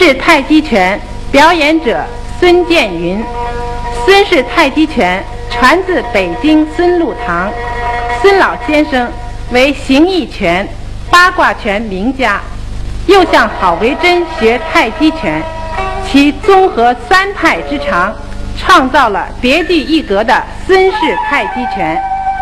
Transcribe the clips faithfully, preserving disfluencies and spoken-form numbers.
式太极拳，表演者孙建云。孙氏太极拳传自北京孙禄堂，孙老先生为形意拳、八卦拳名家，又向郝维真学太极拳，其综合三派之长，创造了别具一格的孙氏太极拳。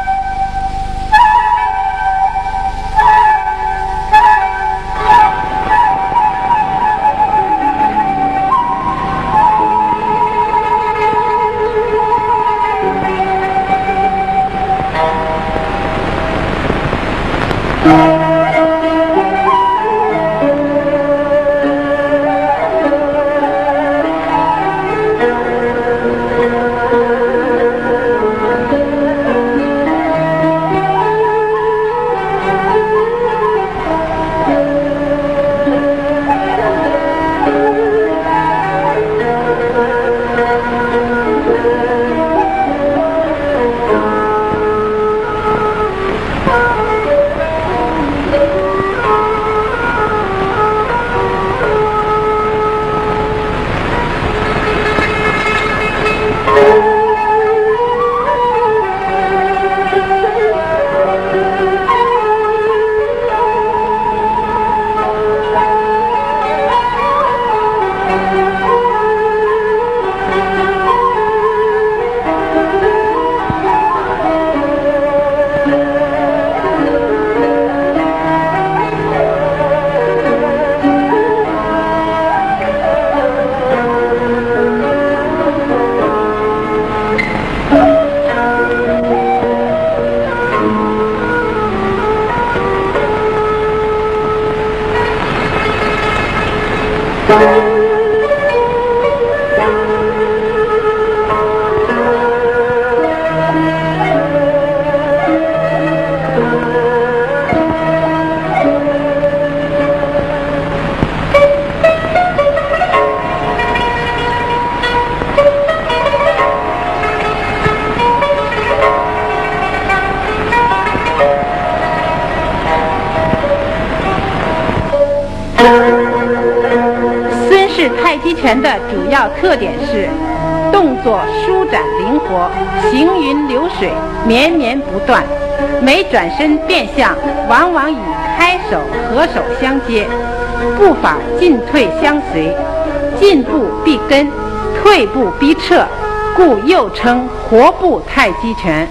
太极拳的主要特点是动作舒展灵活，行云流水，绵绵不断。每转身变向，往往以开手合手相接，步法进退相随，进步必跟，退步必撤，故又称活步太极拳。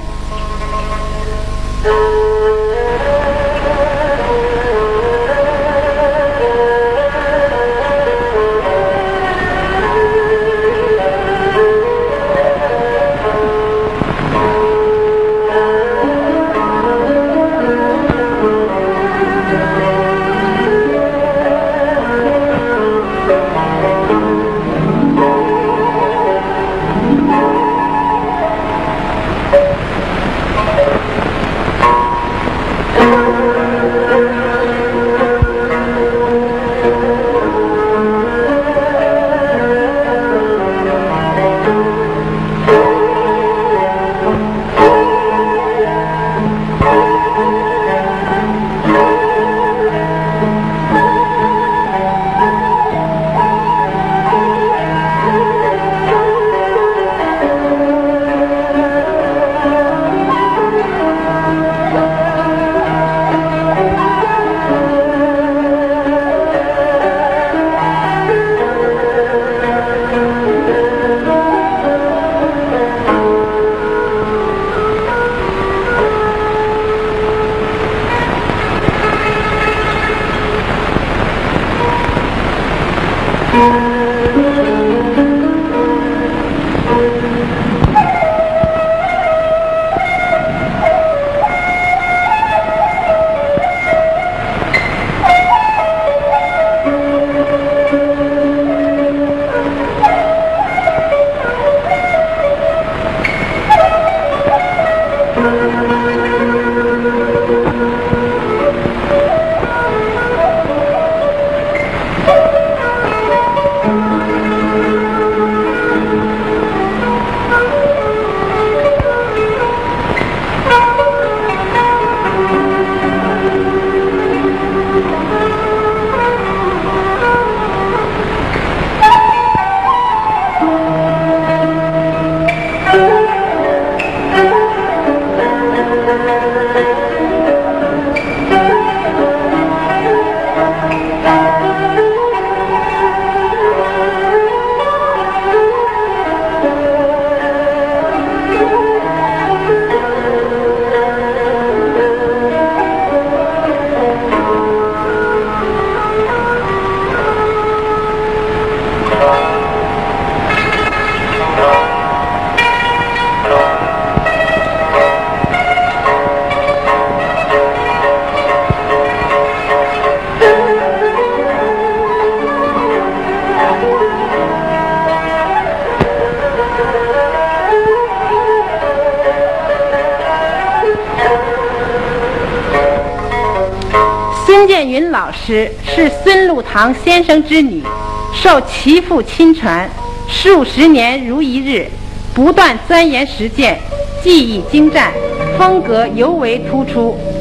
孙建云老师是孙禄堂先生之女，受其父亲传，数十年如一日，不断钻研实践，技艺精湛，风格尤为突出。